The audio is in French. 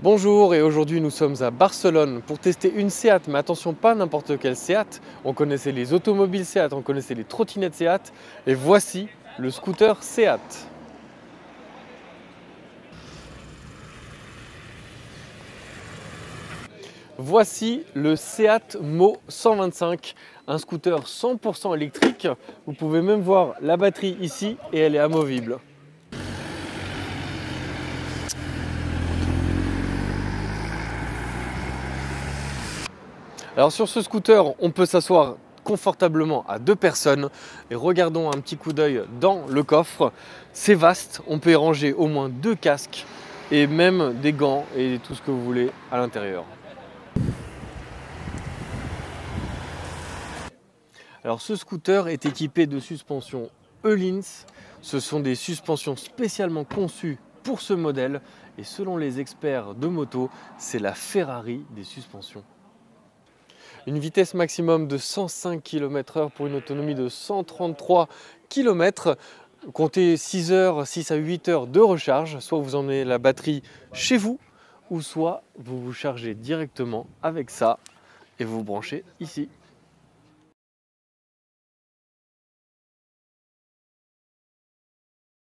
Bonjour, et aujourd'hui nous sommes à Barcelone pour tester une Seat, mais attention, pas n'importe quelle Seat. On connaissait les automobiles Seat, on connaissait les trottinettes Seat, et voici le scooter Seat. Voici le Seat Mó 125, un scooter 100% électrique. Vous pouvez même voir la batterie ici et elle est amovible. Alors sur ce scooter, on peut s'asseoir confortablement à 2 personnes et regardons un petit coup d'œil dans le coffre. C'est vaste, on peut y ranger au moins 2 casques et même des gants et tout ce que vous voulez à l'intérieur. Alors ce scooter est équipé de suspensions Öhlins. Ce sont des suspensions spécialement conçues pour ce modèle et selon les experts de moto, c'est la Ferrari des suspensions. Une vitesse maximum de 105 km/h pour une autonomie de 133 km. Comptez 6 à 8 heures de recharge. Soit vous emmenez la batterie chez vous, ou soit vous vous chargez directement avec ça et vous vous branchez ici.